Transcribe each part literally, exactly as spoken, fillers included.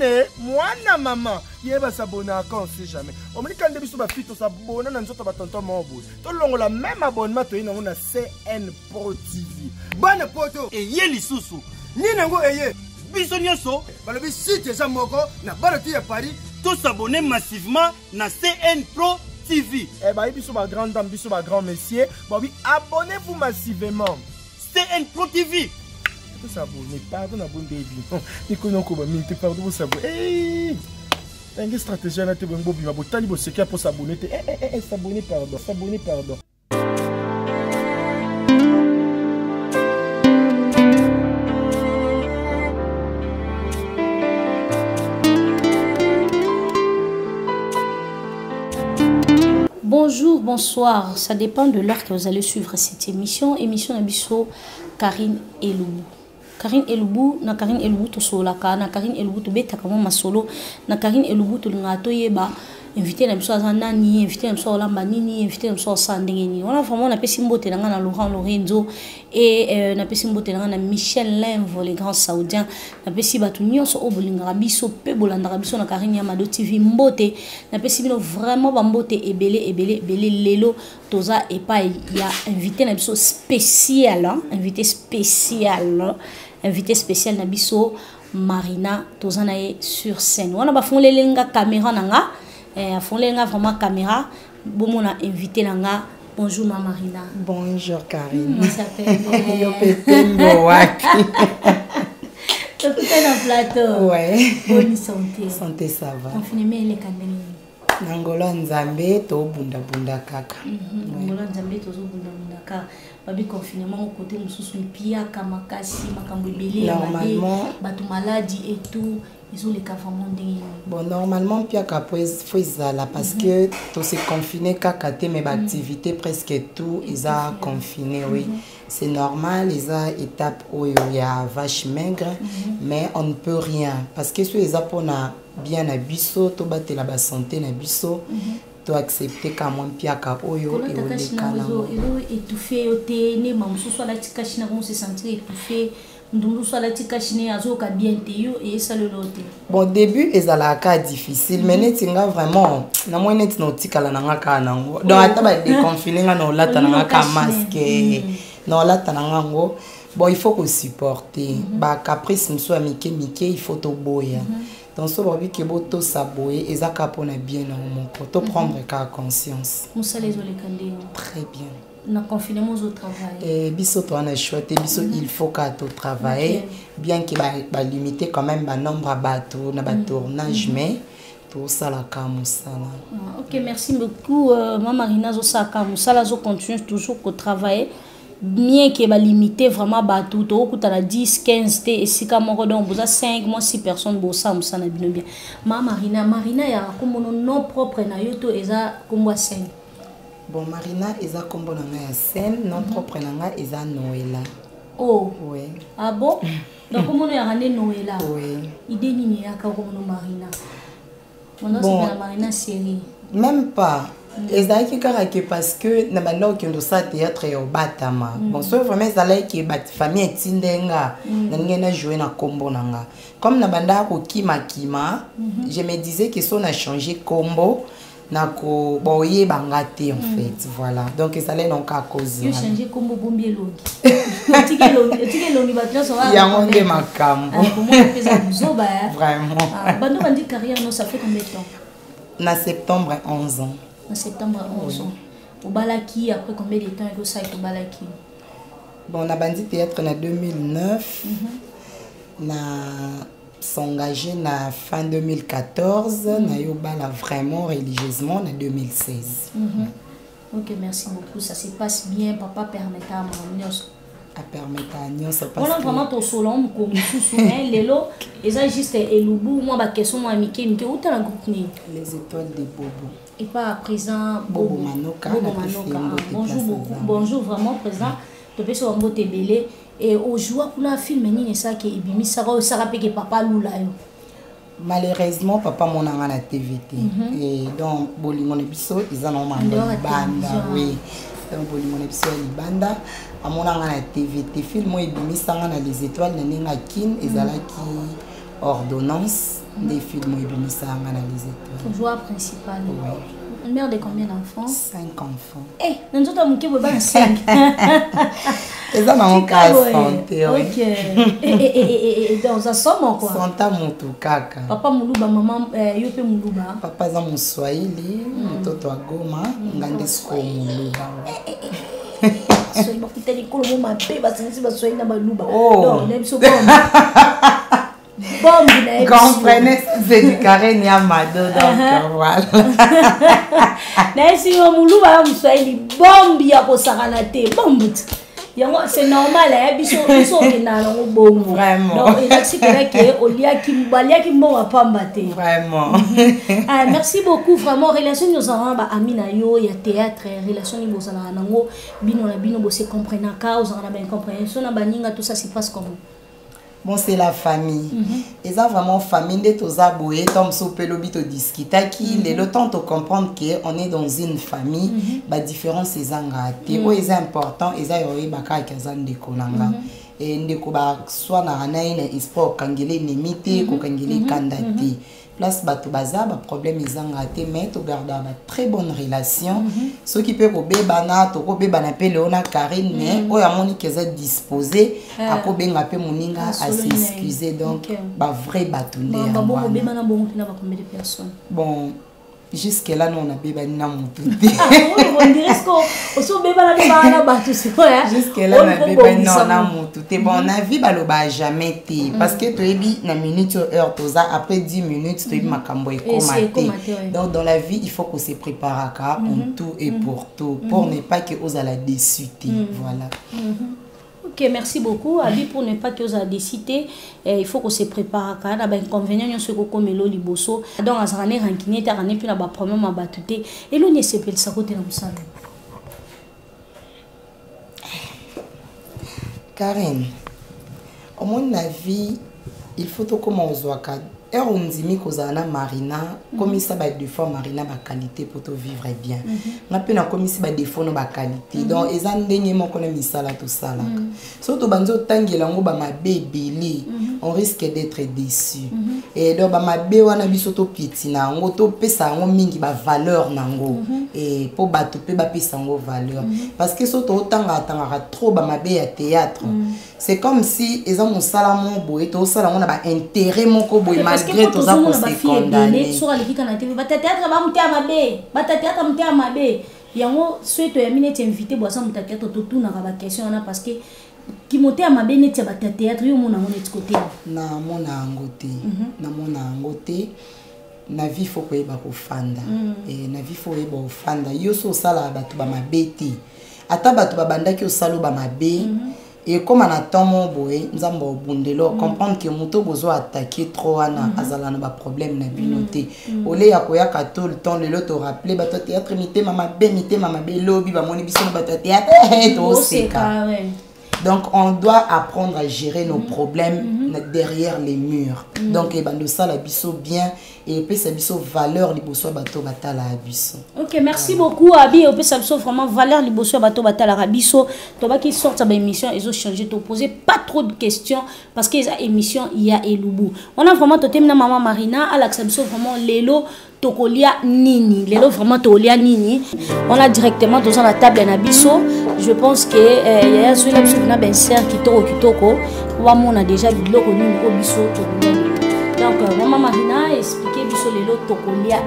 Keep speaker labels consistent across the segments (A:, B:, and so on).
A: Nene, moi na maman, il va s'abonner encore, on sait jamais. On me dit quand biso ba fito s'abonner na nzoto ba tonton mo boy. To longo la même abonnement to ina na C N Pro T V. Bonne poto
B: et yé lisusu.
A: Ni nango eye.
B: Biso nyonso,
A: balobi site za moko na barati ya Paris,
B: tous s'abonner massivement na C N Pro T V.
A: Eh bah biso ba grande dame, biso ba grand monsieur, bobi abonnez-vous massivement.
B: C N Pro T V.
A: Tout s'abonner, pardon na bon baby. Ni kono ko ba minute pardon vous s'abonner. Eh. Une stratégie na te bongo bi ba botali bo secret pour s'abonner. Eh eh eh s'abonner pardon, s'abonner pardon.
C: Bonjour, bonsoir, ça dépend de l'heure que vous allez suivre cette émission. Émission Nabiso Karine Eloubou. Karine Eloubou, na Karine Eloubou to solaka, na Karine Eloubou to beta kama masolo, na Karine Eloubou to ngato yeba, invité Nabiso Azanani, invité Nabiso Olamba Nini, invité Nabiso Sandengeni. On a vraiment na pesimbote na na Laurent Lorenzo et euh, na pesimbote na na Michel Lemvo, les grands saoudiens. Na pesi batu nyonso obolinga biso pe bolanda biso na Karine Yamado T V mbote. Na pesi bino vraiment ba mbote ebele ebele ebele lelo toza et pas il y a invité Nabiso spécial, hein? Invité spécial. Hein? Invité spécial Nabiso Marina Tozanae sur scène. On a ba fondé lenga caméra nanga. Eh, fondé lenga vraiment caméra. Bon on a invité nanga. Bonjour ma Marina.
D: Bonjour Karine.
C: On s'appelle.
D: Yo petengo waki.
C: Tu es dans le plateau.
D: Ouais.
C: Bonne santé.
D: Santé ça va.
C: Confinement les candeliers.
D: Nangola Nzambe to bunda bunda kaka.
C: Nangola Nzambe to bunda bunda kaka. Babi confinement au côté mususu pia kama kasi makambo ebele
D: normalement
C: batu maladie et tout ils ont les cas vraiment dingue.
D: Bon normalement pia kapo faut izala parce que to se confiner kaka te mais activité presque tout ils a confiné oui. C'est normal, les a étapes où il y a vache maigre, mais on ne peut rien parce que si les a pour bien à biso, to battre la santé na biso, to accepter quand même pia ka oyo et on est kana.
C: Ils étouffé au thé, né mamsu soit la tika china on se sentir étouffé, ndundu soit la tika china azo ka bien teyo et ça le lote.
D: Bon début est à la cas difficile, mais net inga vraiment na moi net no tika la nanga ka nango. Donc ata ba déconfiné nga no lata nanga ka masque. Non là tanango bon il faut qu'on supporte ba caprice mso amike mike il faut to boya donc so ba bi ke boto saboye ezaka pona bien na mon to prendre ka conscience
C: musa les ole kande
D: très bien
C: na confinement au travail
D: et biso to na choité biso il faut ka to travailler bien que ba, ba limiter quand même ba nombre à bateau na ba tournage mais tout ça la kamusala.
C: OK merci beaucoup euh, maman Marina zo sa kamusala zo continue toujours ko travailler bien que va limiter vraiment bateau to ko tala dix quinze t et si ka moko donc vous a cinq mois six personnes bo ça musa na bino bien maman Marina Marina ya ko mono non propre na yoto eza kombo scène.
D: Bon Marina eza kombo na ya scène non propre na nga eza Noëlla.
C: Oh
D: oui.
C: Ah bon donc ko mono ya rande Noëlla.
D: Oui.
C: Idée nini ya ka ko mono Marina. Mon
D: Bon,
C: c'est Marina série.
D: Même pas. Et ça qui caractère parce que na bando qui nous ça théâtre et au batama. Bon so vraiment ça là qui bat famille tindenga na ngena jouer na combo nanga. Comme na banda ko kima kima, je me disais que si on a changé combo na ko boye bangate en fait. Voilà. Donc ça là non ka cause.
C: Yo changer combo bombier longi. Tike longi, tike longi batlo so va.
D: Ya ngonde makambo.
C: Comment pesa buzo ba.
D: Vraiment.
C: Bando bandi carrière non ça fait combien de temps?
D: Na septembre onze ans.
C: En septembre onze ans. Au Balaki, après combien de temps il y a au Balaki?
D: Bon, on a bandit théâtre en deux mille neuf. On a s'engagé en fin deux mille quatorze. On a eu vraiment religieusement en deux mille seize.
C: Ok, merci beaucoup. Ça se passe bien. Papa permet à mon
D: à permettre à nous ça
C: passe. On a vraiment ton solon comme sous Lélo. Et ça juste Eloubou. Moi, ma question, moi, Mickey, Mickey, où t'as la groupe?
D: Les étoiles de Bobo.
C: Et pas à présent
D: Bobo Manoka.
C: Bobo Manoka. Bonjour beaucoup. Bonjour vraiment présent. Tu peux sur un mot belé et au jour pour la film ni ça qui ibimi ça ça rappelle que papa lula yo.
D: Malheureusement papa mon a la T V T et donc bolingo ne biso ils en ont mandé banda oui donc bolingo ne biso banda amona nga na T V T film ibimi sanga na les étoiles na ninga kin ezalaki ordonnance des films et bimisanga analysé.
C: Joueur principal.
D: Oui.
C: Mère de combien d'enfants?
D: Cinq enfants.
C: Eh, nous sommes mon kebo ban cinq.
D: Et ça m'a cas santé.
C: Ok. Et et et et donc ça somme quoi?
D: Santa mutu kaka.
C: Papa muluba, maman yope muluba.
D: Papa za muswahili, mtoto wa Goma, ngande sko muluba.
C: So il m'a fait des colons ma paix parce que c'est pas soigné dans ma louba.
D: Oh.
C: Non, n'aime so bon. Bon, vous
D: comprenez, c'est du carré ni amado donc voilà.
C: Mais si on muluba on soigné bombe ya ko saranate bombe. C'est normal, hein, biso biso na ngo bon.
D: Vraiment.
C: Donc il a dit que olia ki mbalia ki mbo pa mbate.
D: Vraiment.
C: Ah, merci beaucoup vraiment relation nous avons ba amina yo ya théâtre relation ni bosala nango bino na bino bose comprendre cause on a bien compréhension na baninga tout ça se passe comment?
D: Bon, c'est la famille. Mm-hmm. Et ça, vraiment, famille, de tous aboués, tom sopelobi to discuta qui, mm-hmm. le temps de comprendre qu'on est dans une famille, mm-hmm. bah, différents c'est engagés. Mm-hmm. Oh, c'est important, et ça, il y a baka kazan de konanga. Et ndeko ba soit na anaï na espoir kangele nemite ko kangele kandate. Place bato baza ba problème ezangate mais to garder ba très bonne relation. Ce qui peut ko bebana to ko bebana pe Léona Karine mais o ya moni keza disposé a ko benga pe moninga à s'excuser donc ba vrai bato ndé.
C: Ba bon bebana bon tina ba combien de personnes?
D: Bon jusque là non on a bebani na mutu.
C: On dirait que au so bebana bebana ba tout c'est vrai.
D: Jusque là on a bebani na mutu. Te bon na vie ba lo ba jamais té parce que to ebi na minute heure toza après dix minutes to ebi makambo ekomaté. Donc dans la vie il faut qu'on se prépare à ça en tout et pour tout pour ne pas que aux à la déçu. Voilà.
C: Ok, merci beaucoup. Abi pour ne pas que vous ayez décidé, il faut qu'on se prépare. Car il y a un inconvénient, il y a un mélo liboso. Donc, à ce moment-là, il y a un problème à battre. Et l'on est séparé, ça côté dans le salon.
D: Karine, au moins la vie, il faut tout comment on soit cadre. Et on dit que na Marina, comme ça va défaut Marina ba qualité pour te vivre bien. On a na comme ça va défaut no ba qualité. Donc ils ont dernier mon connaît misala tout ça là. Surtout banzo tangela ngo ba ma bébé on risque d'être déçu. Et donc ba ma bé wana biso to pitina ngo to pesa ngo mingi ba valeur nango et pour ba to pe ba pesa ngo valeur parce que surtout tanga tanga trop ba ma bé à théâtre. C'est comme si ils ont mon salamon boy to salamon na ba intérêt moko boy malgré tout ça pour se condamner.
C: Sur la T V, ba théâtre ba mtia mabe, ba théâtre mtia mabe. Yango souhaite yamine t'inviter boisa mtia théâtre to tout na ba question na parce que qui monte à mabe ne tia ba théâtre yo mona mona côté.
D: Na mona ngote, na mona ngote. Na vie faut que ba ko fanda. Et na vie faut ba ko fanda. Yo so sala ba to ba mabeti. Ata ba to ba banda ki o salo ba mabe. Et comme on attend mon boy, nous avons bundelo comprendre que moto bezo attaquer trop ana azala na ba problème na binoté. Olé ya koya ka tout le temps le lot rappeler ba théâtre mité mama bé mité mama bé lobby ba moni biso ba théâtre to c'est donc on doit apprendre à gérer nos problèmes derrière les murs. Donc et bando ça la biso bien et puis ça biso valeur liboso bato batala biso.
C: OK, merci beaucoup Abi et puis ça biso vraiment valeur liboso bato batala biso. To ba qui sorte ba émission ils ont changé to poser pas trop de questions parce que ça émission il y a Elubu. On a vraiment totem na maman Marina à l'accès biso vraiment lelo tokolia nini lelo vraiment tokolia nini. On a directement dans la table na biso. Je pense que il y a sur la biso na ben ser kitoko kitoko wa mona déjà biloko nini ko biso tokolia. Donc, maman Marina expliqué biso lelo tokolia.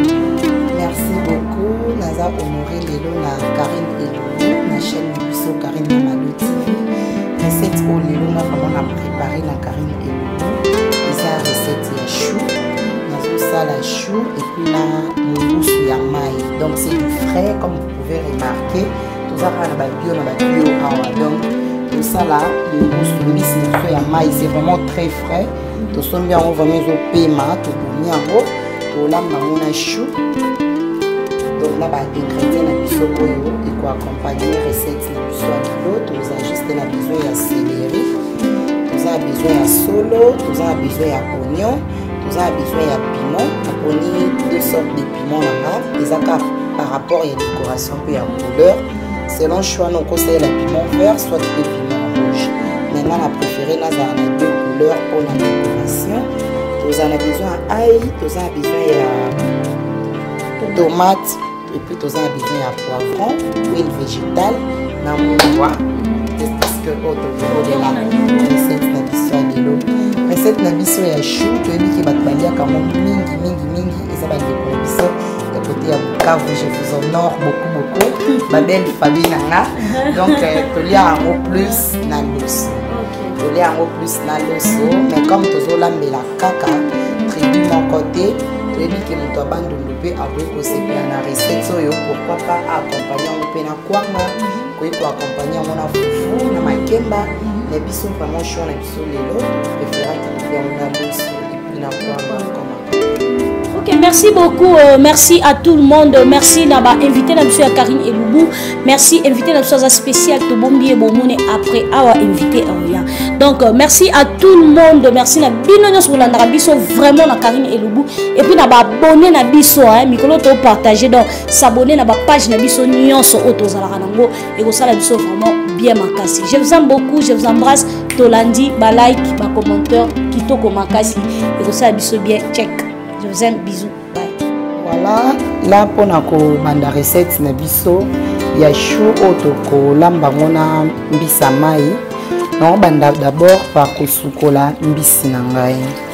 D: Merci beaucoup. Naza honoré lelo na Karine Elubu, na chaîne biso Karine Mamadou T V. Recette au lelo na vraiment na préparé na Karine Elubu. Eza recette ya chou. Nazo sala chou et puis na moussou ya maï. Donc c'est du frais comme vous pouvez remarquer. Tout ça na ba bio na ba bio awa. Donc tout ça là, le moussou ya maï c'est vraiment très frais. Tout ça bien on va mettre au paiement tout bien haut tout là on a chou donc là bah ingrédients na biso oyo et quoi accompagner recette na biso l'autre vous avez juste la besoin de céleri vous avez besoin de solo vous avez besoin de oignon vous avez besoin de piment on deux sortes de piment là les accords par rapport à la décoration puis à couleur selon choix on conseille le piment vert soit le piment rouge. Maintenant, on a préféré la deux couleurs pour la décoration. Vous en avez besoin d'ail, vous en avez besoin de tomates, et puis vous en avez besoin de poivron, huile végétale, namouwa. Parce que vous avez la recette nabiso à l'eau. Recette nabiso ya chou, tu as dit que vous avez comme mingi, mingi, mingi, et ça va être pour nabiso. De côté à Bukavu, je vous honore beaucoup, beaucoup. Ma belle famille nana. Donc, tu as un mot plus dans l'osso. Tu as un mot plus dans l'osso. Mais comme tu as la caca, tribu mon côté, tu as dit que nous avons abandonné avec aussi la recette. Pourquoi pas accompagner un peu na kwanga, pour accompagner mon foufou, na makemba. Les bisous vraiment chouan, les bisous les lots. Préférant que tu aies un l'osso et puis na kwanga comme
C: Ok, merci beaucoup, euh, merci à tout le monde, merci d'abord invité à monsieur Karine Eloubou, merci invité à chose spéciale to bombi et bomone après avoir invité à rien. Donc euh, merci à tout le monde, merci na binono sur la biso vraiment na Karine Eloubou et puis na ba abonné na biso hein, mikolo to partager donc s'abonner na ba page na biso nyonso autozala kanango et ko sala biso vraiment bien makasi. Je vous aime beaucoup, je vous embrasse, tolandi ba like, ba commentaire, kitoko makasi et ko sala biso bien check. Je vous aime, bisous, bye.
D: Voilà, là pour la recette na biso, il y a chou otoko lamba mona mbisa mai. Non, banda d'abord par kosukola mbisi nangai.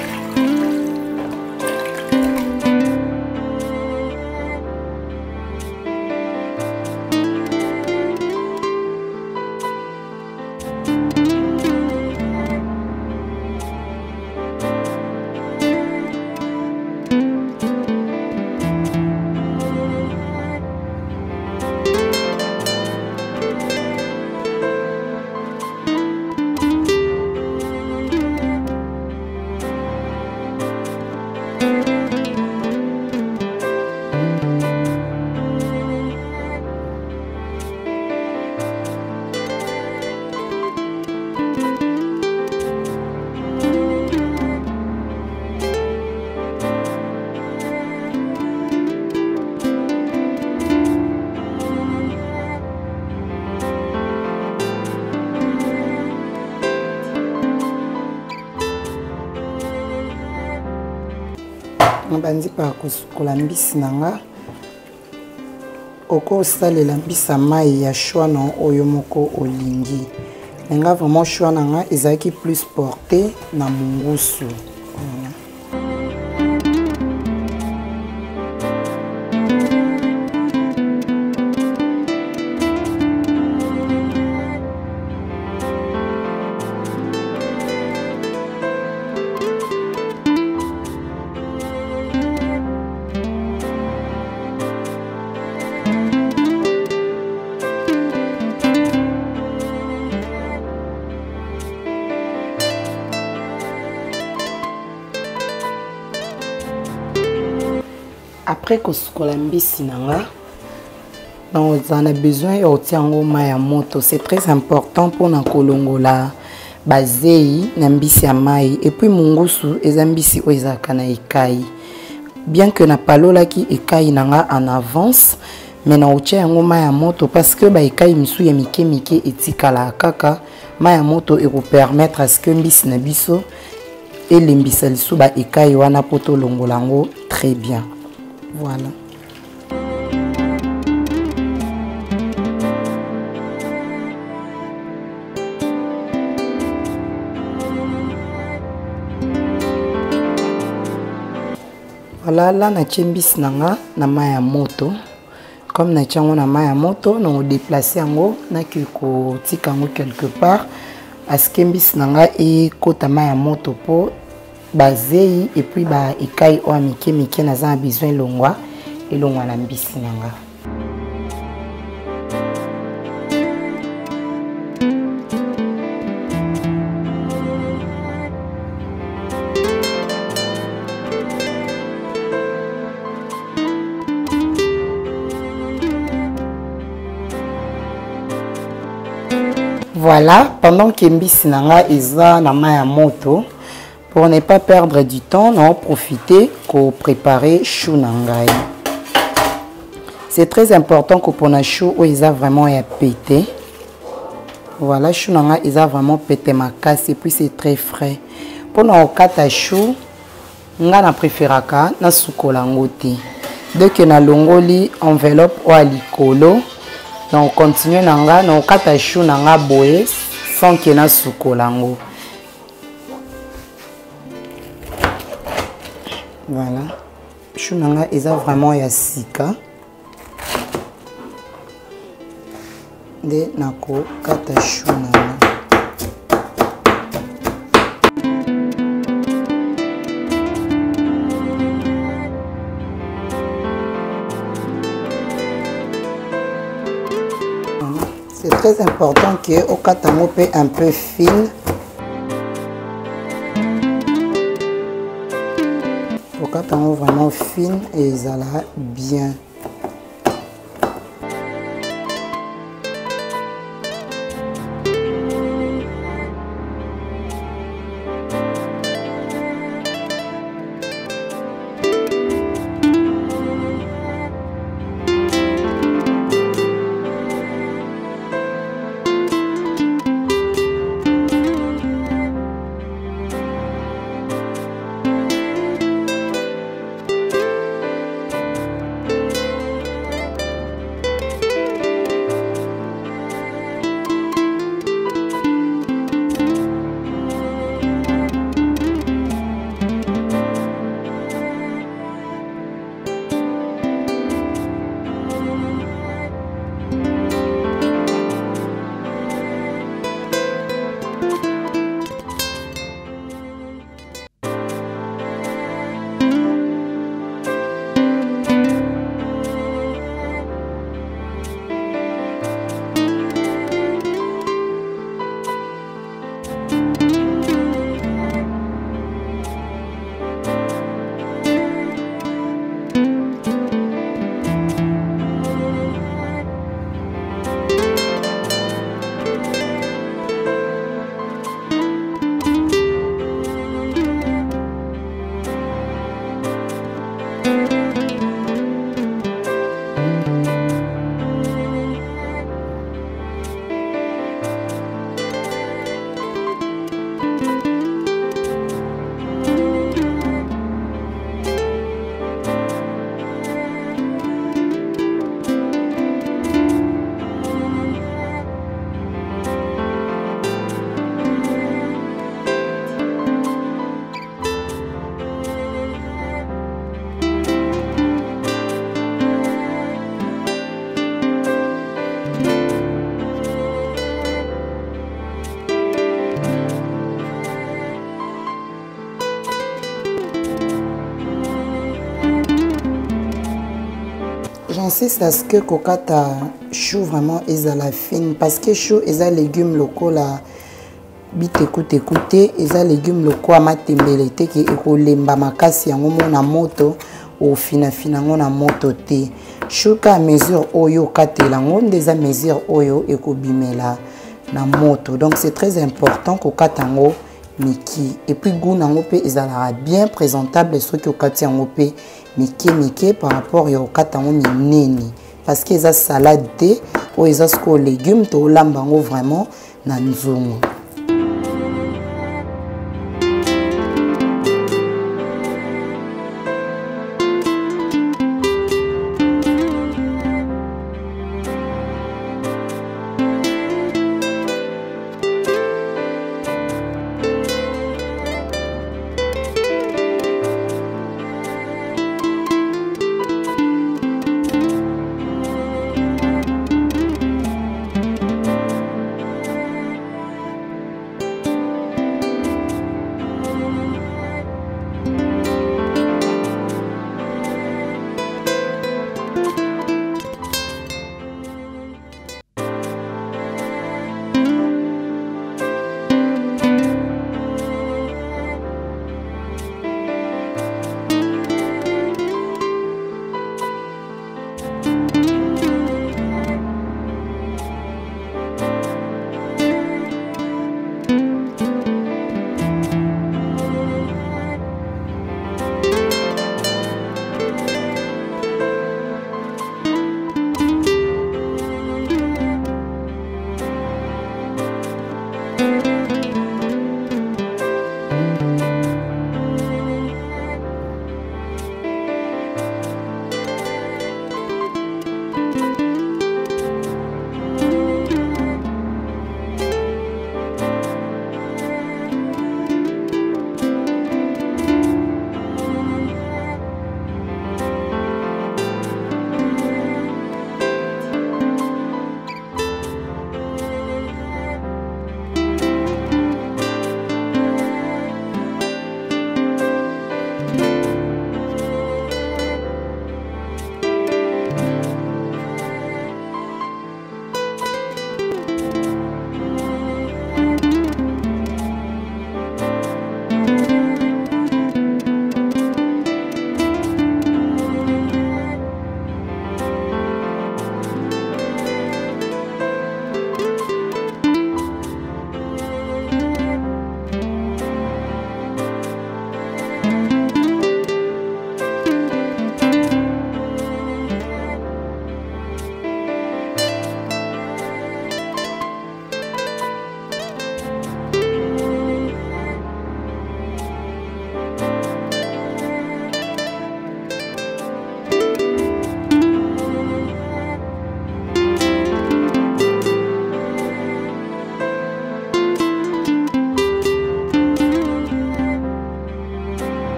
D: Bandi par kosukola mbisi nanga oko salela mbisa mai ya choix non oyo moko olingi nga vraiment choix nanga ezaki plus porté na mungusu. Après que ce qu'on a mbisi nanga, on a besoin de maya moto. C'est très important pour na kolongola bazei na mbisi ya mai et puis mungusu ezambisi oizaka na ekai. Bien que na palola ki ekai nanga en avance, mais na otia yango maya moto parce que ba ekai misu ya mike mike etikala kaka maya moto et pour permettre à ce que mbisi na biso et lembisa lisu ba ekai wana poto longolango très bien. Voilà. Voilà, là na mbisi nanga na maya moto. Comme na tiango na maya moto, on déplacer yango na ki ko tika yango quelque part. Aske mbisi nanga e kota maya moto po bazei et puis ba ekai o mike mike na za besoin longwa et longwa na mbisi nanga. Voilà, pendant que mbisi nanga eza na maya moto, pour ne pas perdre du temps, on profiter pour préparer chou nangai. C'est très important que pour na chou où ils a vraiment à péter. Voilà, chou nangai ils a vraiment pété ma casse et puis c'est très frais. Pour na okata chou, nga na préféraka na sukola yango te. Dès que na longoli enveloppe ou à likolo, donc continue nanga na okata chou nanga boye sans que na sukola yango. Voilà. Chou nanga eza vraiment ya sika. De nako kata chou nanga. C'est très important que au katango peut un peu fine. Au katango vraiment fine et ça là bien. J'insiste à ce que kokata chou vraiment est à la fine parce que chou est un légume locaux là bite écoute écoutez est un légume locaux à matembelete qui est au lemba makasi yango mona moto au fina fina ngona moto te chou ka mesure oyo katela ngonde des mesure oyo ekobimela na moto donc c'est très important kokata ngo miki et puis goût nango pe ezala bien présentable ce que okati yango pe miki miki par rapport au katango mineni parce que ça salade ou ça ce légumes to lambango vraiment na nzongo.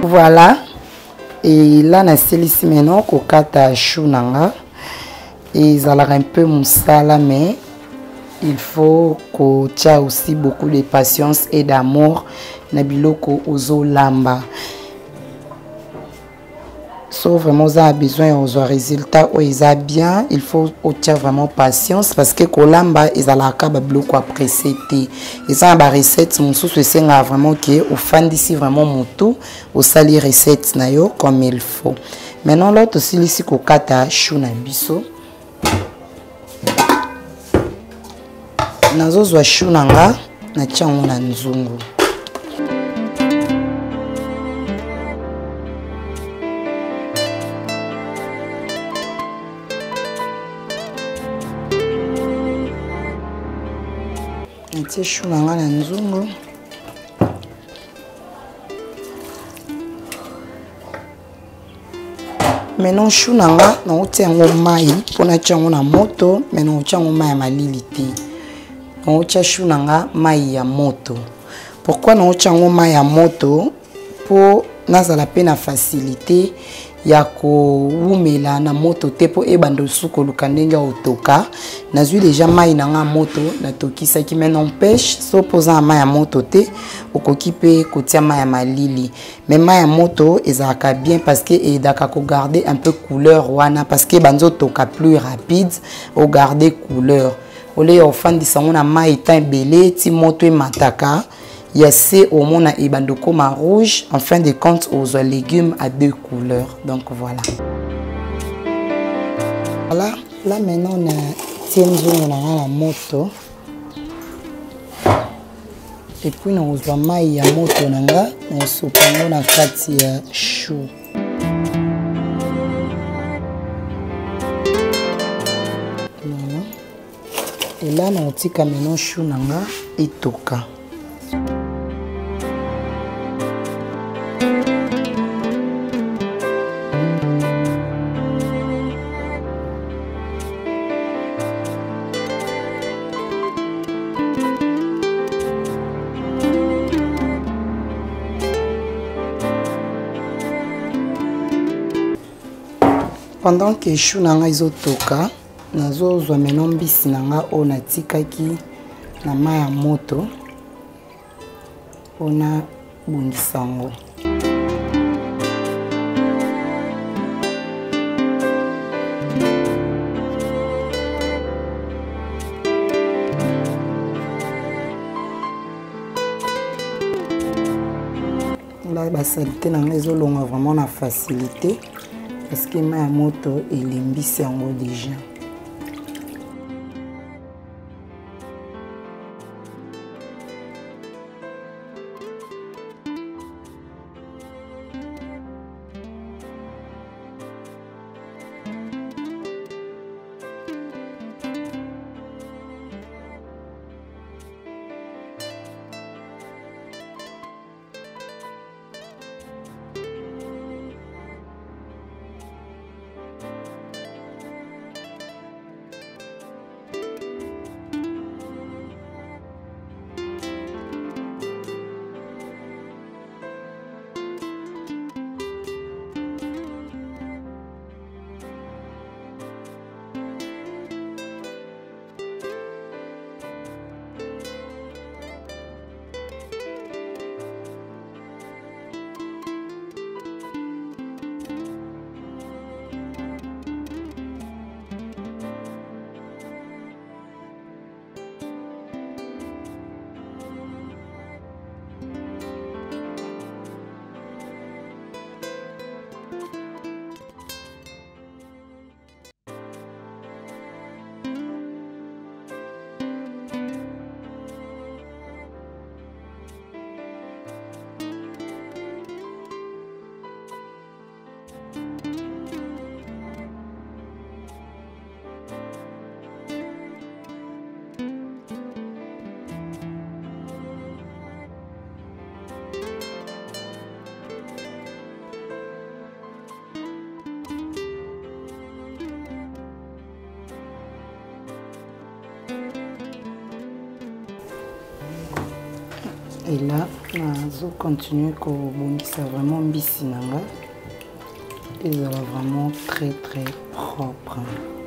D: Voilà. Et là, on a ici maintenant kokata chou nanga. Et ça a l'air un peu moussala, mais il faut que tu aies aussi beaucoup de patience et d'amour. Nabiloko ozo lamba. So vraiment, ça a besoin de résultat où ils a bien. Il faut que vraiment patience parce que kolamba ils a la caba bloco après c'était. Ils ont une recette mon sous c'est vraiment que au fan d'ici vraiment mon tout au sali recette na yo comme il faut. Maintenant l'autre aussi ici kokata chou na biso. Nazo zwa chou nanga na chango na nzungu. Natie chou nanga na nzungu. Maintenant chou nanga na otia ngo mai pona chango na moto, maintenant otia ngo mai malili te. Na otia chou nanga mai ya moto. Pourquoi na otia ngo mai ya moto? Pour nazala pe na facilité ya ko wumela na moto te po e bando suko lukandenge otoka nazui déjà mai nanga moto na tokisa ki men empêche so posa mai ya moto te okoki pe kotia mai ya malili mais mai ya moto ezaka bien parce que e daka ko garder un peu couleur wana parce que banzo toka plus rapide au garder couleur ole ofandisa ngona mai ta belé ti moto e mataka. Il y a ces au monde et bandokoma rouge. En fin de compte, aux légumes à deux couleurs. Donc voilà. Voilà. Là maintenant on a tienzo on a la moto. Et puis on a maï à moto nanga. On a sopango na kati ya chou. Voilà. Et là on a tika maintenant chou nanga et toka. Pendant que chou nanga izotoka, nazo zwa maintenant mbisi nanga o natikaki na mai ya moto ona bundisango. Là ba salité nanga ezolonga vraiment na facilité. Parce que ma moto et l'imbisi en haut déjà. Et là, je continue à bongisa vraiment bisinanga. Et ça va vraiment très très propre.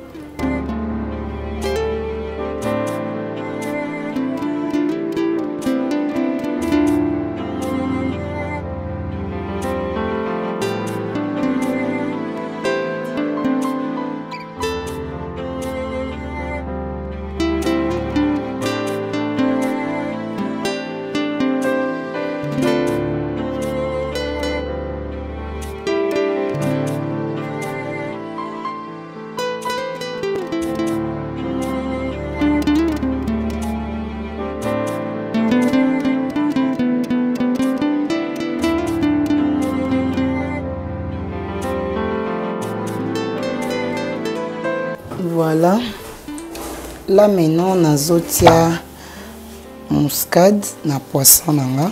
D: Voilà. Là maintenant, on a zotia muscade na poisson nanga.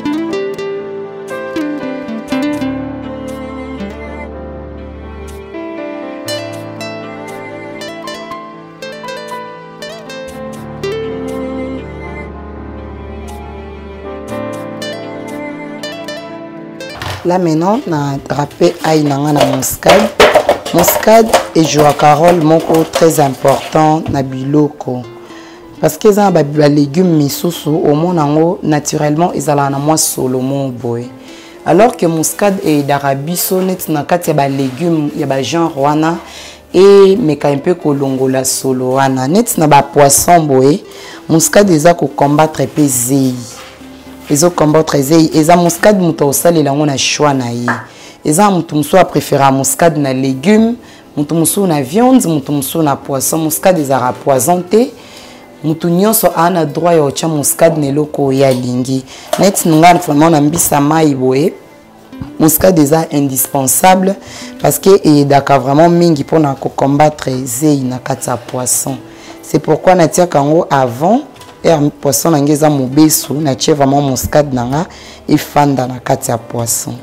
D: Là maintenant, on a râpé ail nanga na muscade. Muscade et joua carole moko très important na biloko parce que ça ba légumes misusu au monango naturellement ezala na moi solomon boy alors que muscade et d'Arabie net na kati ba légumes ya ba genre wana et meka un peu kolongola solo wana net na ba poisson boy muscade eza ko combattre pe zei ezo combattre zei eza muscade muto salela ngona choix na yi. Eza mutu musu a préféré muscade na légumes, mutu musu na viande, mutu musu na poisson. Muscade ezara poisonté. Mutu nyonso ana droit ya ocha muscade ne loko ya lingi. Net nunga vraiment na mbisa mai boye. Muscade eza indispensable parce que e daka vraiment mingi pona ko combattre zei na kati ya poisson. C'est pourquoi na tia kango avant er poisson na ngeza mobesu na tia vraiment muscade nanga e fanda na kati ya poisson.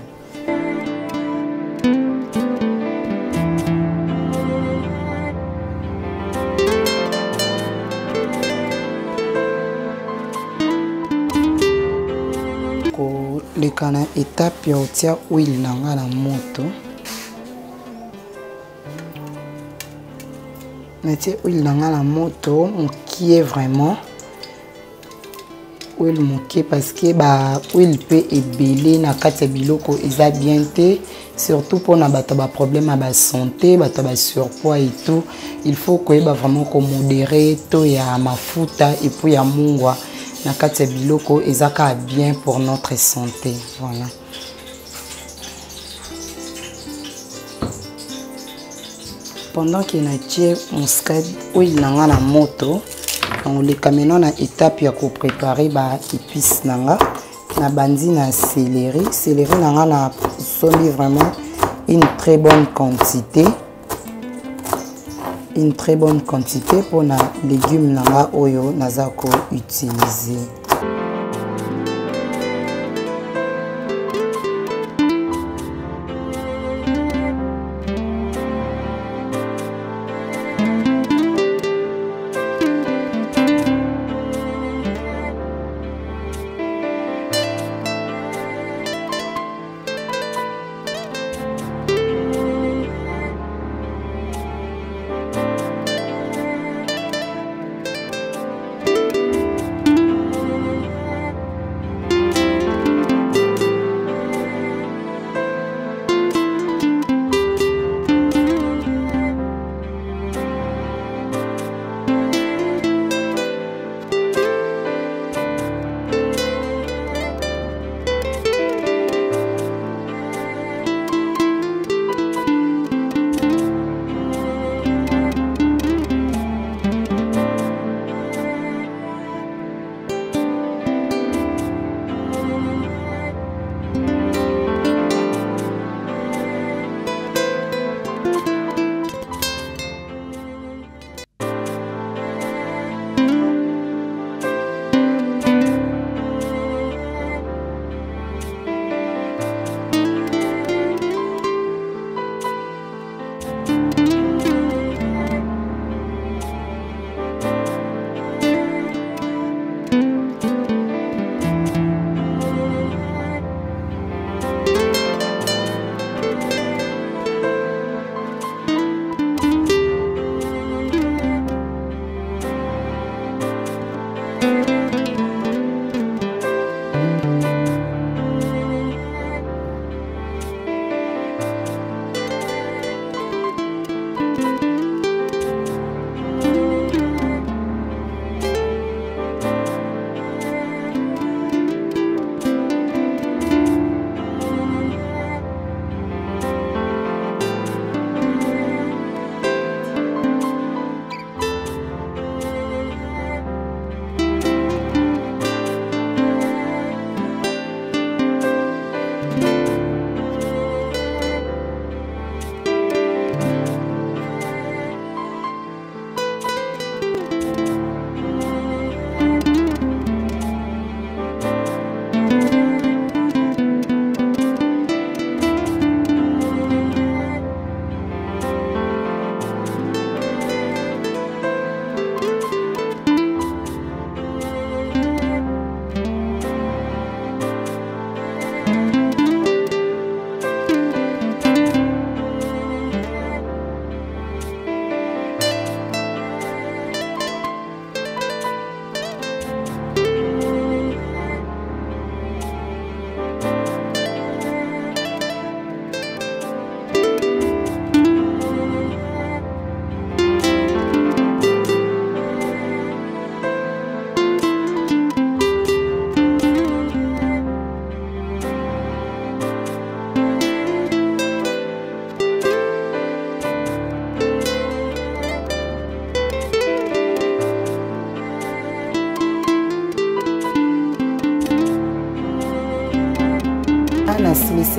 D: Le kana étape ya otia huile nanga na moto. Mettez huile nanga na moto, qui est vraiment huile moké parce que ba huile peut ébélé na kati biloko eza bien té surtout pour na bato ba problème à ba santé, bato ba surpoids et tout. Il faut que ba vraiment ko modérer to ya mafuta et puis ya mungwa. Na kati biloko ezaka bien pour notre santé. Voilà. Pendant qu'il y a une muscade huile nanga na moto, on les maintenant na étape ya ko préparer ba épices nanga na bandi na céleri. Céleri nanga na sombi vraiment une très bonne quantité. Une très bonne quantité pour les légumes nanga oyo nazako utiliser.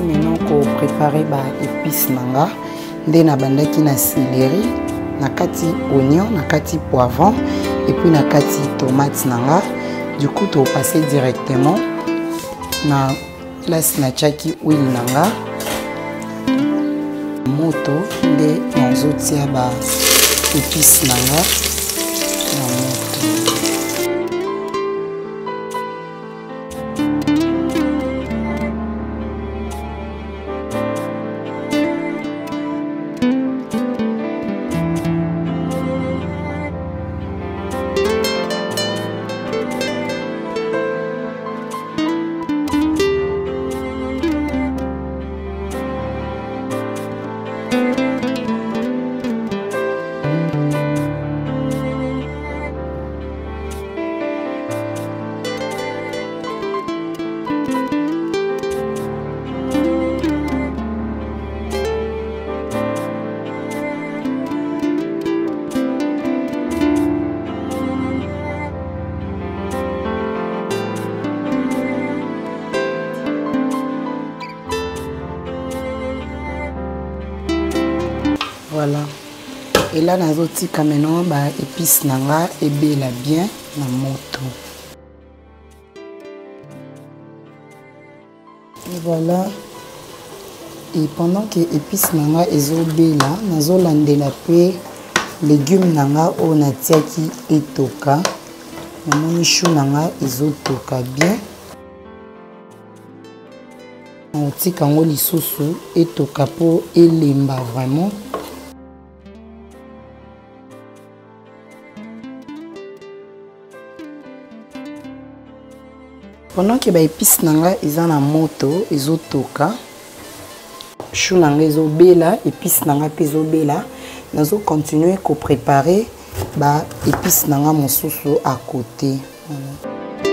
D: maintenant ko préparer ba épices nanga nde na bandaki na céleri na kati oignon na kati poivron et puis na kati tomate nanga. Du coup to passer directement na place na chaki huile nanga moto nde nazotia ba épices nanga na moto. Voilà. Et là, dans l'autre maintenant, bah, épices nanga et bela bien na moto. Et voilà. Et pendant que épices nanga ezo bela, nazo landela pe légumes nanga o natiaki etoka. Namoni chou nanga ezo toka bien. On tika ngo lisusu etoka po elemba vraiment. Pendant que ba épices nanga eza na moto ezo toka, chou nanga ezo bela, épices nanga pe ezo bela, nazo continuer ko préparer ba épices nanga mosusu à côté. Voilà.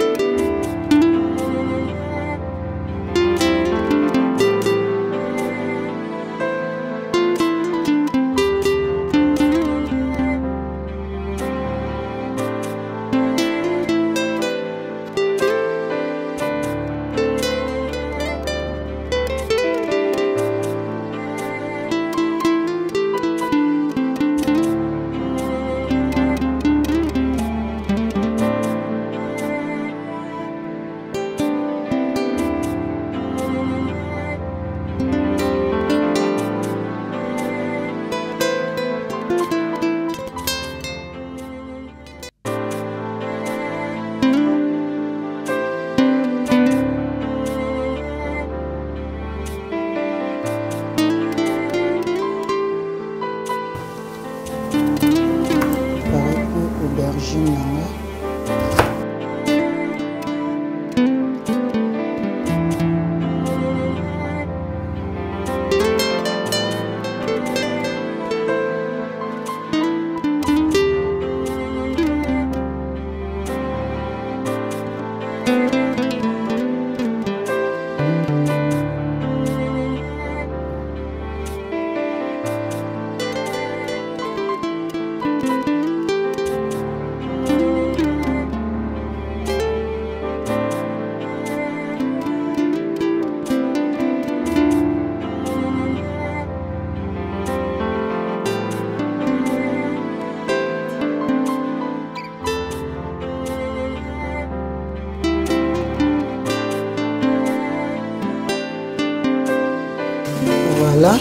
D: Voilà.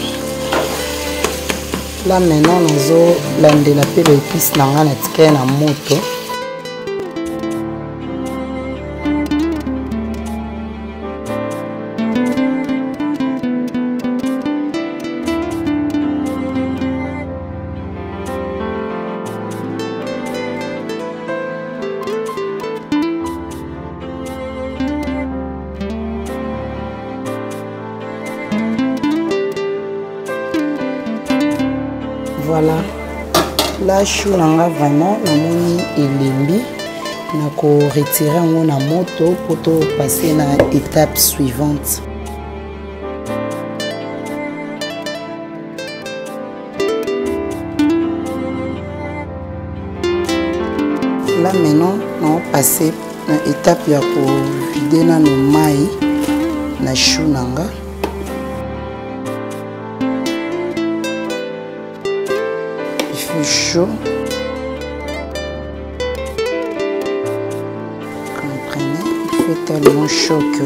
D: Là maintenant nazo landela pe ba épices nanga na tika na moto. Voilà. Là, chou nanga vraiment namoni elembi na ko retirer ngo na moto pour to passer na étape suivante. Là maintenant, on va passer à l'étape ya ko vider na no mai na chou nanga. peu chaud. Comprenez, il fait tellement chaud que...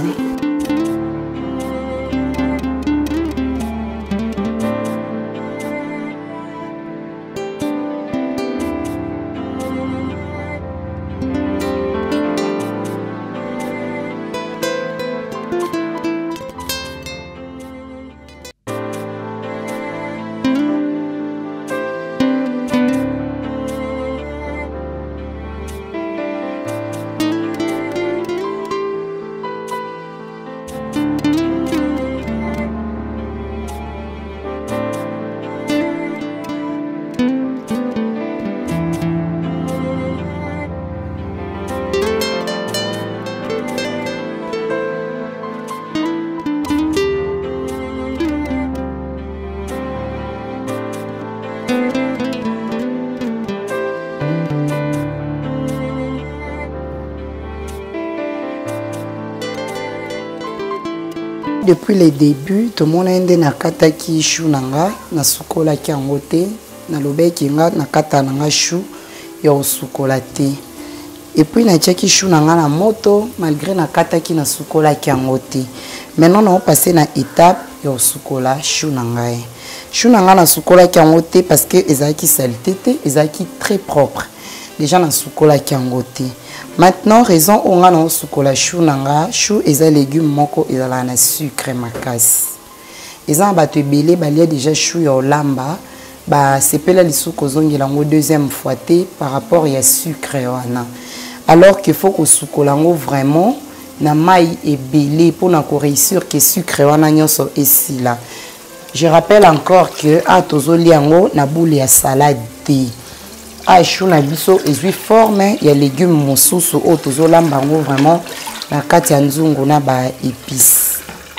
D: Depuis le début, tout le monde a dit nakata ki chou nanga, na sukola ki angote, na lobe ki nga nakata nanga chou ya sukola te. Et puis na tchaki chou nanga na moto, malgré nakata ki na sukola ki angote. Maintenant on passe na étape ya sukola chou nanga. Chou nanga na sukola ki angote parce que ezaki saleté, ezaki très propre. Déjà na sukola ki angote. Maintenant, raison on a dans sukola chou nanga, chou et les légumes moko et la na sucre makas. Ils ont battu belé, bah il déjà chou et lamba, bah c'est pas la lissou kozongi lango deuxième fois té par rapport à sucre wana. Alors qu'il faut que sukola ngo vraiment na maï et belé pour na réussir que sucre wana nyonso ici là. Je rappelle encore que à tozoli yango na boule ya salade té. Ah, chou na biso ezui forme ya légumes mosusu o tozolamba ngo vraiment na kati ya nzungu na ba épices.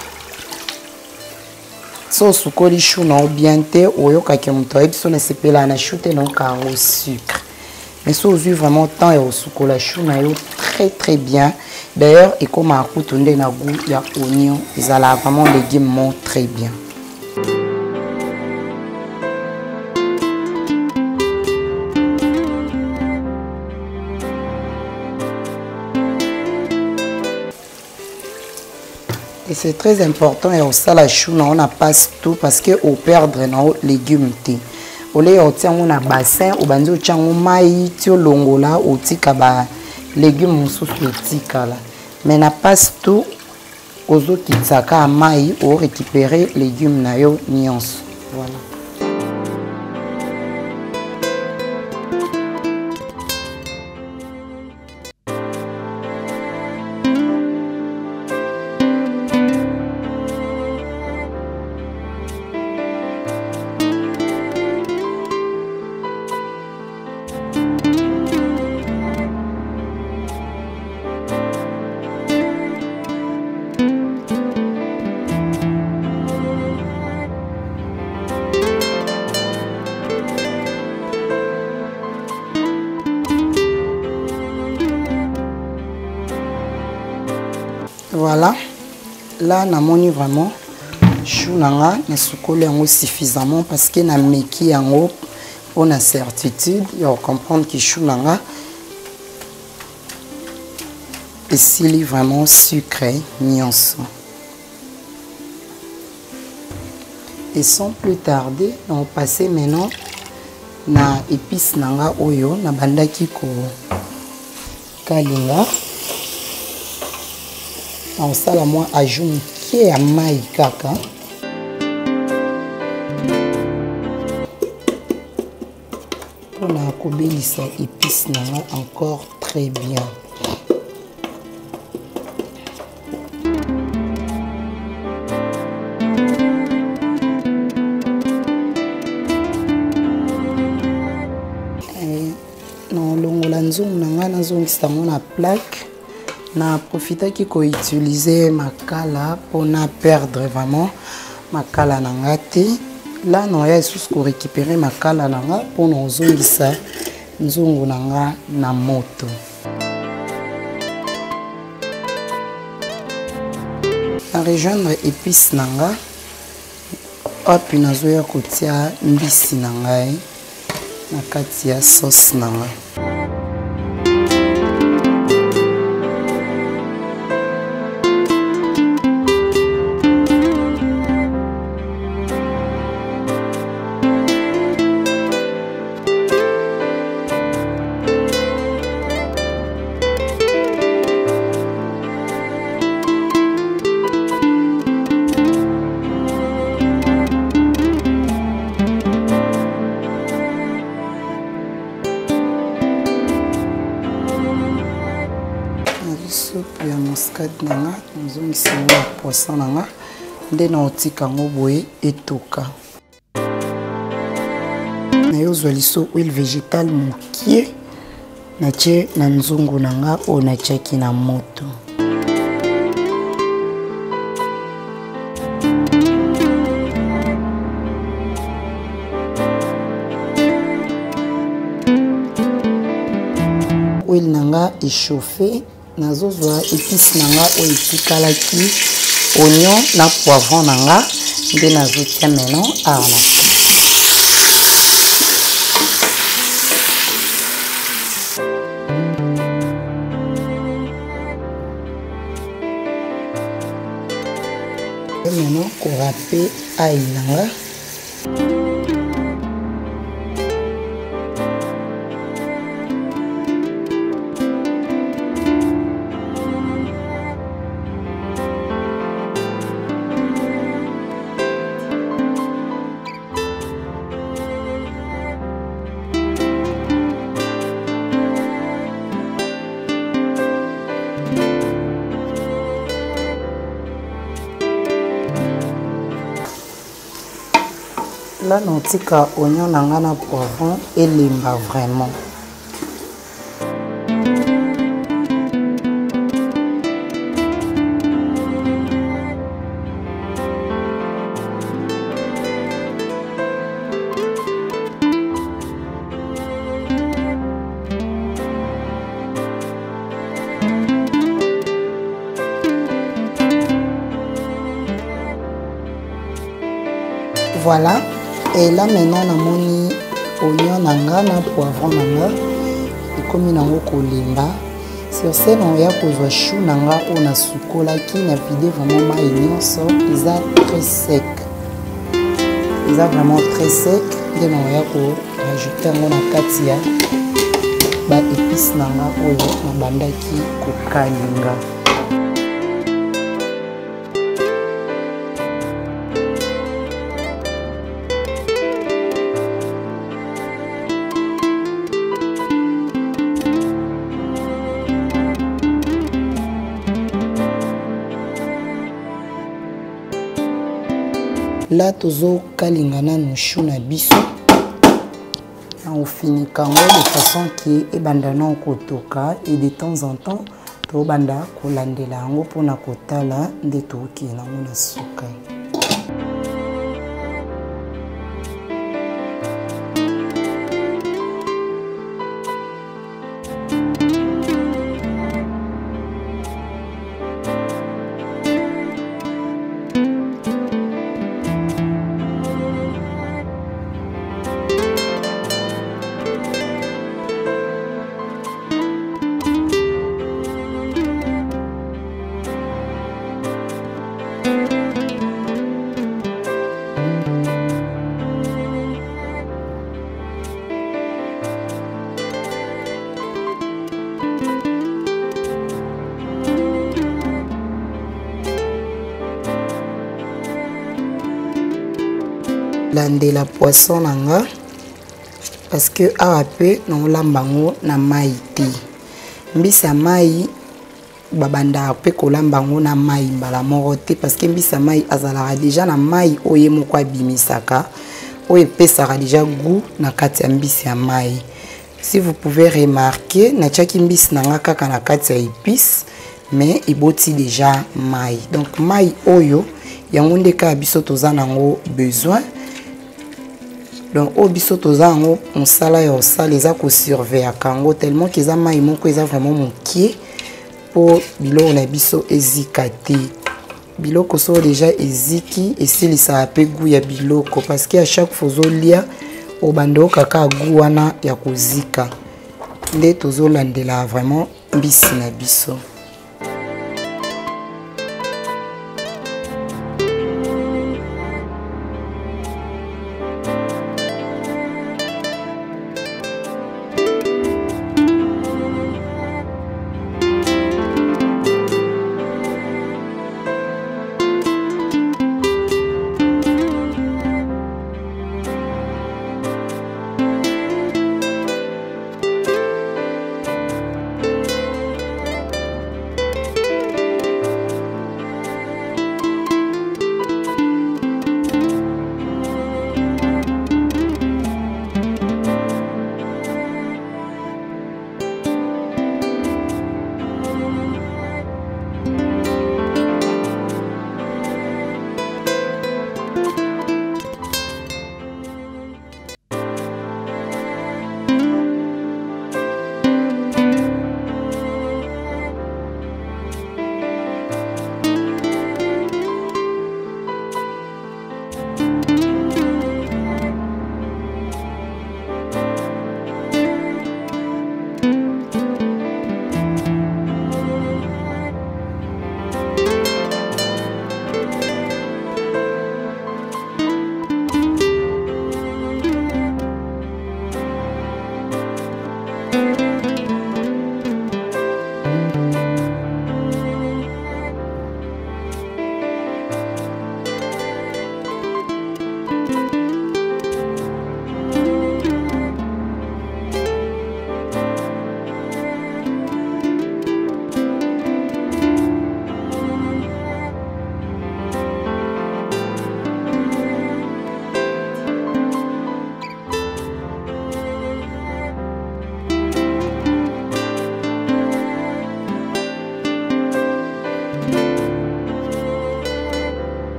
D: So sukoli chou na bien te oyoka ke muto ebiso na sepela na chou te non au sucre. Mais so ezui vraiment temps ya sukola chou na yo très très bien. D'ailleurs et comme a kutunde na goût ya oignon, ils a vraiment légumes très bien. Et c'est très important et au sala chou on n'a pas tout parce que au perdre nos légumes té. Au lait au tient on a bassin au banzo tient on maï tio longola au tika ba légumes sous le tika là. Mais n'a pas tout aux autres qui tsaka maï au récupérer légumes na yo nyons. Voilà. Voilà, là namoni vraiment chou nanga na sukoli yango suffisamment parce que na meki yango on a certitude ya comprendre que chou nanga esili vraiment sucré nyonso. Et sans plus tarder, on passe maintenant na épice nanga oyo na bandaki ko kalinga. On sala moi ajout qui est à maï kaka. On a kobelisa épice nanga encore très bien. Non longola nzungu nanga nazongisa ngo na plaque. Na profita qui ko utiliser makala pour na perdre vraiment makala nangate. Là non ya sous ko récupérer makala nanga pour nous zongisa nzungu nanga na moto. Na rejoindre épice nanga. Hop nazo ya kotia mbisi nanga. na kati ya sauce nanga. Soupe ya muscade nanga nzongisa ya poisson nanga nde na otika ngo boye etoka na yozwa liso huile végétale mokie na tie na nzungu nanga o na tiaki na moto. Huile nanga échauffé nazozwa épice nanga oyo etikalaki oignon na poivron nanga nde nazotia meno awa na meno korape ai nanga. Là, on tika oignon nanga na poivron et limba vraiment. Voilà. Et là maintenant on a moni oignon nanga na poivron nanga et comme nango kolimba sur scène on ya kozwa chou nanga on a sukola qui na vidé vraiment ma nyonso ils a très sec ils a vraiment très sec de na ya ko rajouter ngo na kati ya ba épices nanga oyo na bandaki ko kalinga. Là tozo kalingana no chou na biso on finit kango de façon qui est bandana kotoka et de temps en temps to banda kolandela ngo pona kotala nde to kina na suka. Lande la poisson nanga parce que ape non lambango na mai te mbisa mai babanda pe kolambango na mai mbala moko te parce que mbisa mai azala déjà na mai oye moko abimisaka oye pesaka déjà goût na kati ya mbisa mai. Si vous pouvez remarquer na tchaki mbisi nanga kaka na kati ya épice mais iboti déjà mai donc mai oyo yango ndeka biso toza nango besoin. Donc au biso tozango on sala yo sala les a ko surveiller kango tellement qu'ils a mai moko ils a vraiment mokie pour bilo na biso ezikati biloko so déjà eziki et si ça a pe goût ya biloko parce que à chaque fois zolia obando kaka gu wana ya kozika nde tozolandela vraiment mbisi na biso.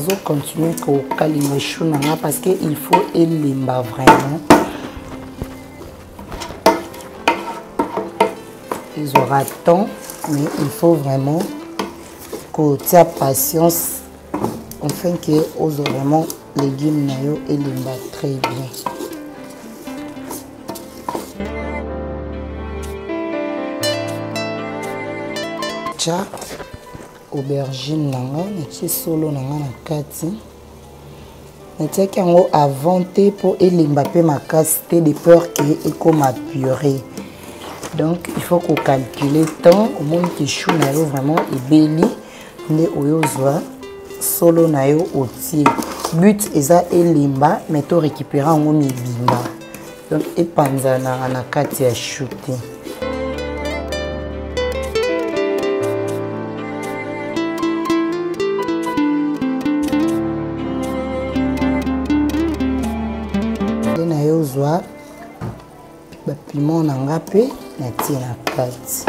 D: continuer à caler chou nanga parce que il faut élimba vraiment. Ils auront temps, mais il faut vraiment que tu aies patience afin que os vraiment légumes nayo élimba très bien. Tcha aubergine nanga na solo nanga na kati. Natiaki yango avant te pour élimba pe makasi te de peur que ekoma purée. Donc il faut qu'on calcule le temps au moins que chou na yo vraiment ebeli nde oyo zwa solo na yo otie. But eza elimba mais to récupérer yango mibimba. Donc epanzana na kati ya chou te. Na yo zwa ba piment nanga pe na tie na kati.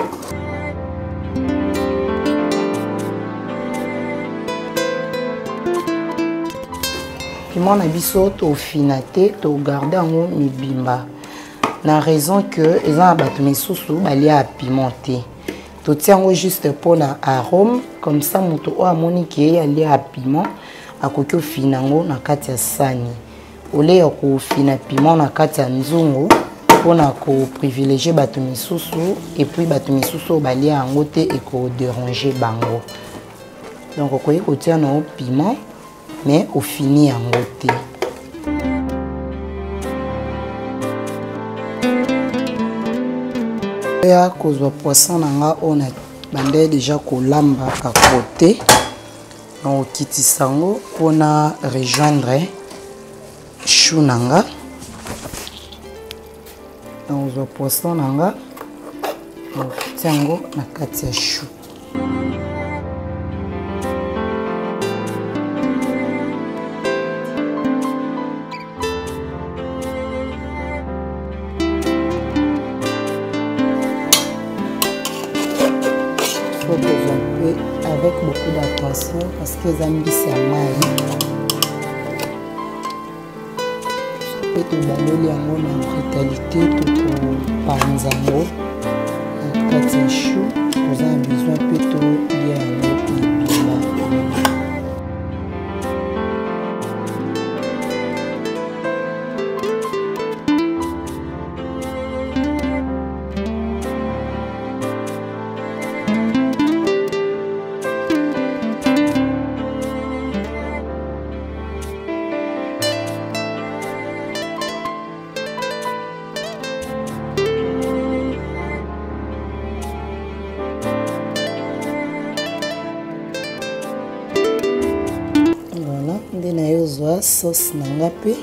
D: Piment na biso to fina te to garder yango mibimba. Na raison que eza bato misusu balia a pimenté. To tie yango juste pour na arôme comme ça moto o amoni ke alia a piment akoki ofina yango na kati ya sani. Ole ya ko fina piment na kati ya nzungu pona ko privilégier bato misusu et puis bato misusu balia yango te et ko déranger bango. Donc okoki kotia na piment mais au fini yango te. Ya kozwa poisson nanga on a bandé déjà kolamba à côté. Donc okiti sango pona rejoindre chou nanga. Donc ozwa poisson nanga tiango na kati ya chou. Avec beaucoup d'attention parce que les amis c'est mal. Et tout baloli yango na brutalité tout panzango na kati ya chou vous avez besoin plutôt ya yango pibima. Nde na yo zwa sauce nanga pe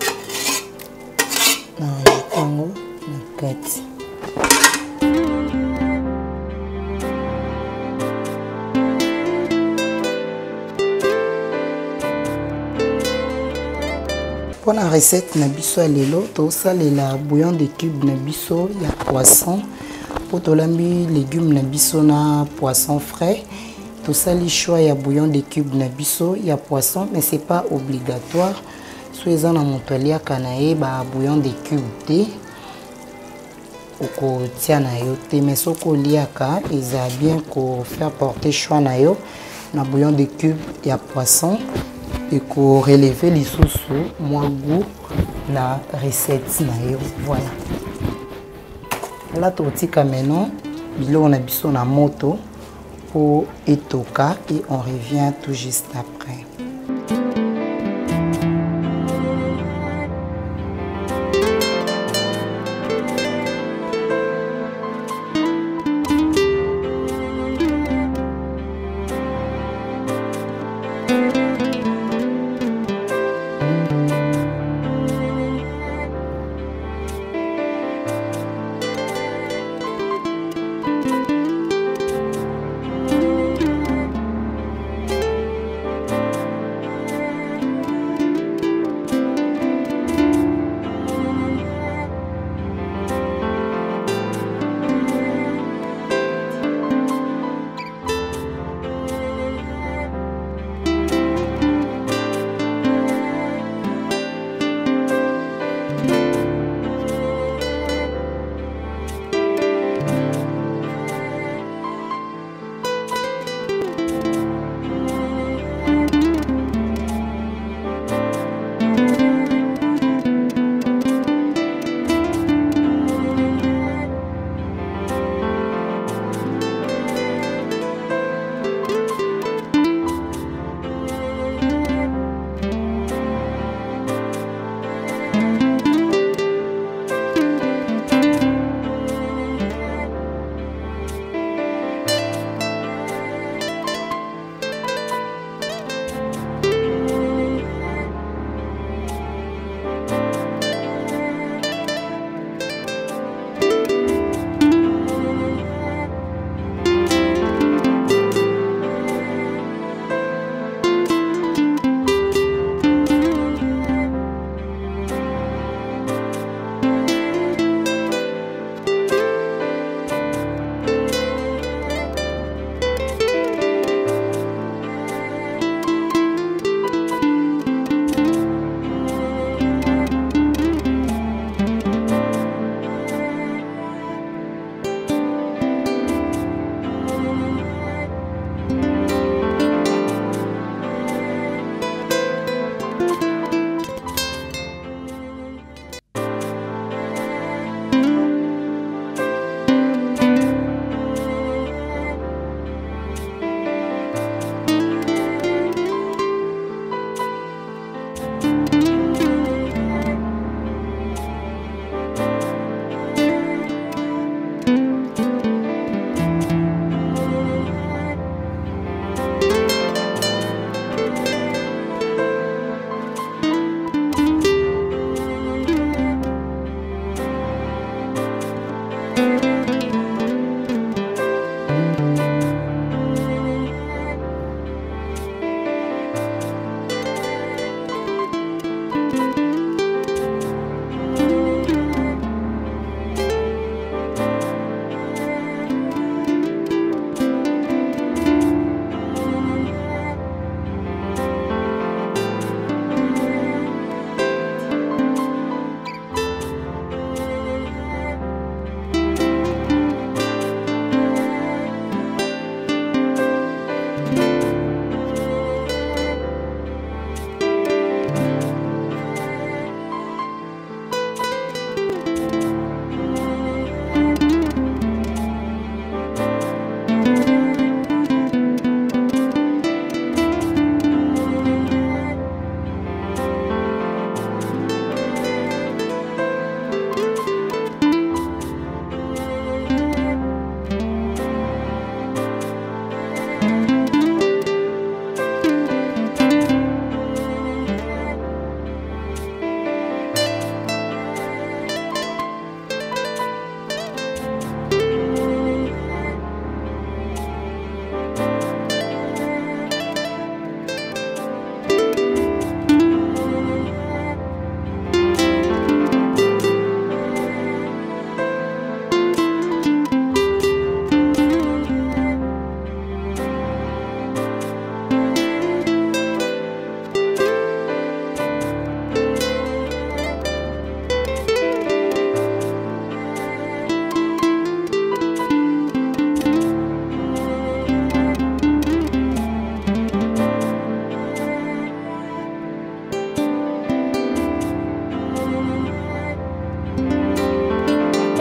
D: na jitango na kati. Pour la recette na biso lelo to salela bouillon de cube na biso ya poisson pour to lambi légumes na biso na poisson frais. Tout ça les choix ya bouillon de cube na biso ya poisson mais c'est pas obligatoire. Soit en montolia kanae ba bouillon de cube te oko tia na yo te mais soko liaka ils a bien ko faire porter choix na yo na bouillon de cube ya poisson et ko relever les sous moins goût la recette na yo. Voilà. Là to tika maintenant bilo na biso na moto pour etoka et on revient tout juste après.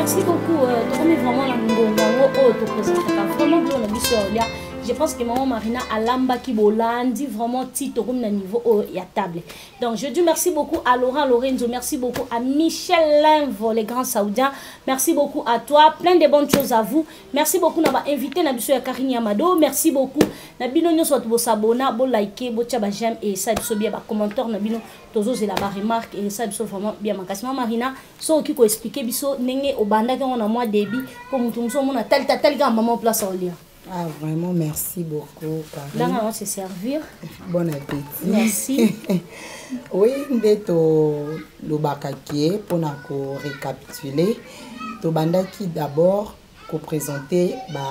C: merci beaucoup. Tu remets vraiment la ngongo au présenté. Vraiment bien on a vu sur là. Je pense que maman Marina Alamba qui bolandi vraiment titre comme na niveau au ya table. Donc je dis merci beaucoup à Laurent Lorenzo, merci beaucoup à Michel Linvo, les grands saoudiens. Merci beaucoup à toi, plein de bonnes choses à vous. Merci beaucoup na ba invité na biso ya Karine Yamado. Merci beaucoup. Na bino nyo soit bo s'abonner, bo liker, bo tia ba j'aime et ça biso bien ba commentaire na bino tozo zela ba remarque et ça biso vraiment bien makasi. Maman Marina so ki ko expliquer biso nenge obanda ke on a moi débit pour mutu muso mona tal tal tal ga maman place au lien.
D: Ah, vraiment, merci beaucoup, Karine.
C: Là, on va se servir.
D: Bon appétit.
C: Merci.
D: Oui, ndeto lobakakie pour nous récapituler. To bandaki d'abord ko présenter ba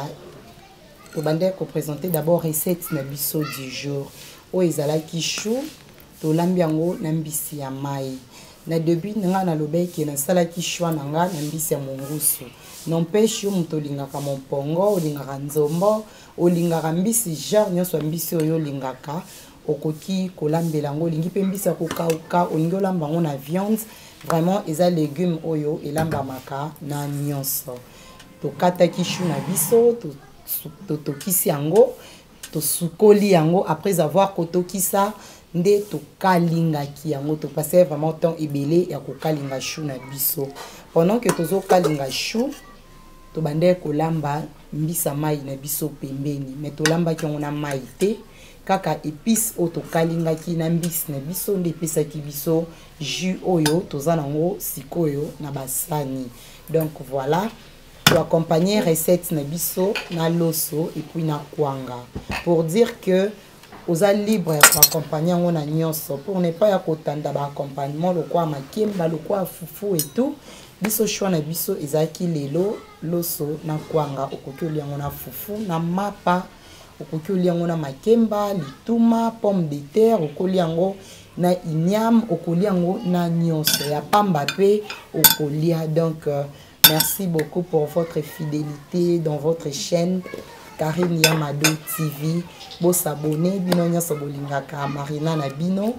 D: to bandaki ko présenter d'abord recette na biso du jour. O ezalaki chou to lambiango na mbisi ya mai. Na début nga na lobeki na salaki choix na nga na mbisi ya mongusu. N'empêche yo muto lingaka monpongo olingaka nzombo olingaka mbisi genre nyonso mbisi oyo lingaka okoki kolambela ngo lingi pe mbisi kokauka olingi olamba ngo na viande vraiment eza légumes oyo elambamaka na nyonso tokataki chou na biso to tokisi yango to sukoli yango après avoir kotokisa nde tokalingaki yango to passer vraiment temps ebele ya kokalinga chou na biso pendant que tozo kalinga chou to bande kolamba mbisa mai na biso pembeni mais to lamba ki on a mai te kaka épice o to kalinga ki na mbisi na biso nde pesa ki biso jus oyo toza nango sikoyo na basani donc voilà to accompagner recette na biso na loso et puis na kwanga pour dire que oza libre pour accompagner on a nyonso pour ne pas ya kotanda ba accompagnement le kwa makemba le kwa fufu et tout biso choix na biso ezaki lelo loso na kwanga okoki oliango na fufu na mapa okoki oliango na makemba lituma pomme de terre okoliango na inyam okoliango na nyonso ya pamba pe okolia donc euh, merci beaucoup pour votre fidélité dans votre chaîne Karine Yamado T V. Bo s'abonner, bino nyonso bolingaka Marina na bino,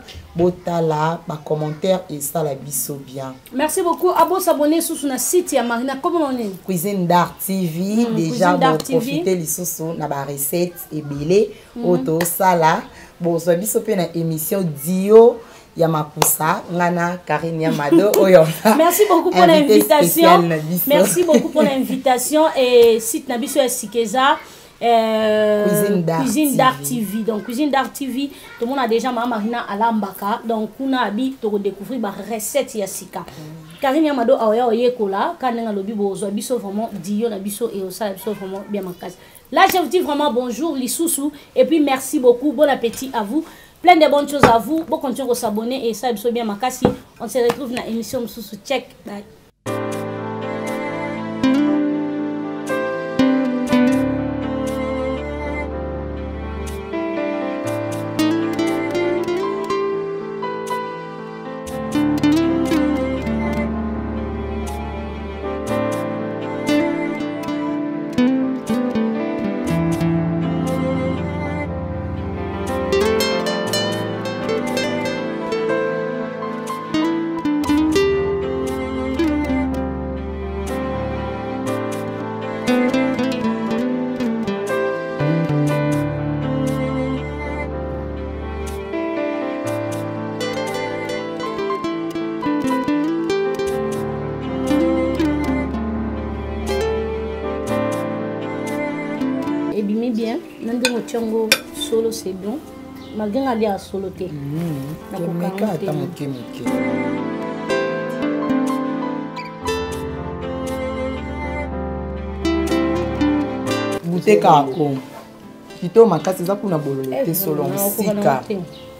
D: botala ba commentaire et ça la biso bien.
C: Merci beaucoup. À bo s'abonner sur na site ya Marina comment on est
D: Cuisine d'Art T V mm, déjà pour profiter lisusu na ba recette et belé mm. auto sala bo so biso pe na émission Dio ya mapusa ngana Karine Yamado oyo.
C: Merci beaucoup pour l'invitation. Merci beaucoup pour l'invitation et site na biso ya Sikeza. Euh, Cuisine d'Art T V. Donc Cuisine d'Art T V, tout le monde a déjà Maman Marina Alambaka. Donc on a habité pour découvrir ma recette yasika. Karine Yamado aoya oyekola quand on a le bibo biso vraiment dio na biso et osa biso vraiment bien mankas. Là je vous dis vraiment bonjour les sous et puis merci beaucoup, bon appétit à vous. Plein de bonnes choses à vous. Bon continuez à s'abonner et ça biso bien mankas. On se retrouve dans l'émission sous check. Bye. Solo c'est bon. Malgré aller à solo té.
D: Bouteille kako. Kito makasi za kuna bololo té solo sika.